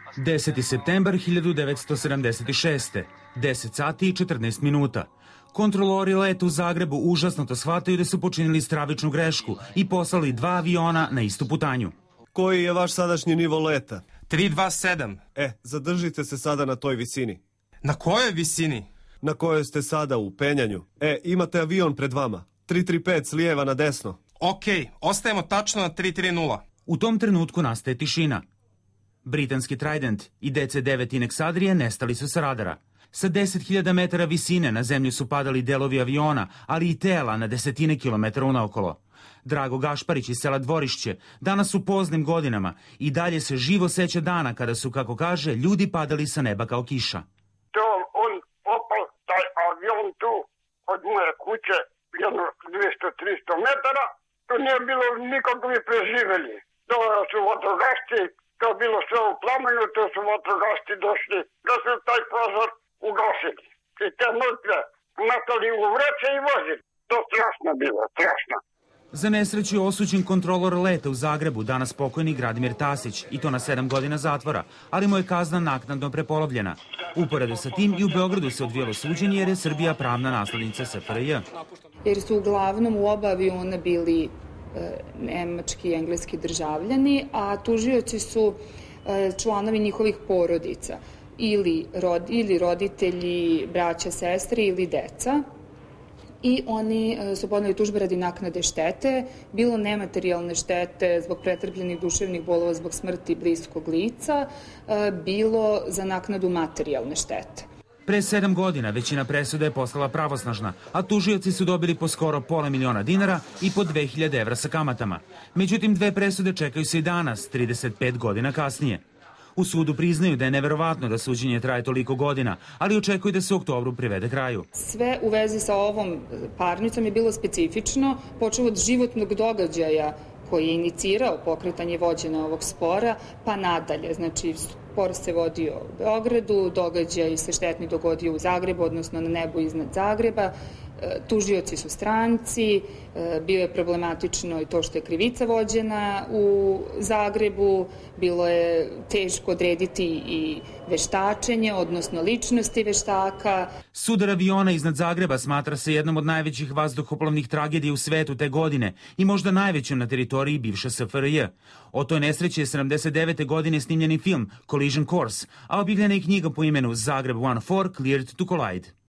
10. septembar 1976. 10 sati i 14 minuta. Kontrolori leta u Zagrebu užasno shvataju da su počinili stravičnu grešku i poslali 2 aviona na istu putanju. Koji je vaš sadašnji nivo leta? 327. Zadržite se sada na toj visini. Na kojoj visini? Na kojoj ste sada u penjanju. Imate avion pred vama. 335 s lijeva na desno. Okej, ostajemo tačno na 330. U tom trenutku nastaje tišina. Britanski Trident i DC-9 Inex Adria nestali su sa radara. Sa 10.000 metara visine na zemlju su padali delovi aviona, ali i tela na desetine kilometara unaokolo. Drago Gašparić iz sela Dvorišće, danas u poznim godinama, i dalje se živo seća dana kada su, kako kaže, ljudi padali sa neba kao kiša. To on opal taj avion tu od moje kuće, jedno 200-300 metara, to nije bilo nikakvi preživeli. To su vatrogasci, to je bilo sve u plamenu, to su vatrogasci došli, da su taj požar ugasili. I te mrtve metali u vreće i vozili. To strašno bilo, strašno. Za nesreću je osuđen kontrolor leta u Zagrebu, danas pokojni Gradimir Tasić, i to na 7 godina zatvora, ali mu je kazna naknadno prepolovljena. Uporedo sa tim i u Beogradu se odvijelo suđenje jer je Srbija pravna naslednica SFRJ. Jer su uglavnom u oba aviona bili nemački i engleski državljani, a tužioci su članovi njihovih porodica, ili roditelji, braća, sestre ili deca. I oni su podneli tužbe radi naknade štete, bilo nematerijalne štete zbog pretrpljenih duševnih bolova zbog smrti bliskog lica, bilo za naknadu materijalne štete. Pre 7 godina većina presuda je postala pravosnažna, a tužioci su dobili po skoro $500 000 i po 2000 evra sa kamatama. Međutim, 2 presude čekaju se i danas, 35 godina kasnije. U sudu priznaju da je neverovatno da suđenje traje toliko godina, ali očekuju da se u oktobru privede kraju. Sve u vezi sa ovom parnicom je bilo specifično, počeo od životnog događaja koji je inicirao pokretanje vođenja ovog spora, pa nadalje. Znači, spor se vodio u Beogradu, događaj se štetni dogodio u Zagrebu, odnosno na nebu iznad Zagreba. Tužioci su stranci, bio je problematično i to što je krivica vođena u Zagrebu, bilo je teško odrediti i veštačenje, odnosno ličnosti veštaka. Sudar aviona iznad Zagreba smatra se jednom od najvećih vazduhoplovnih tragedija u svetu te godine i možda najvećom na teritoriji bivše SFRJ. O toj nesreći je 79. godine snimljeni film Collision Course, a objavljena je knjiga po imenu Zagreb 14 Cleared to Collide.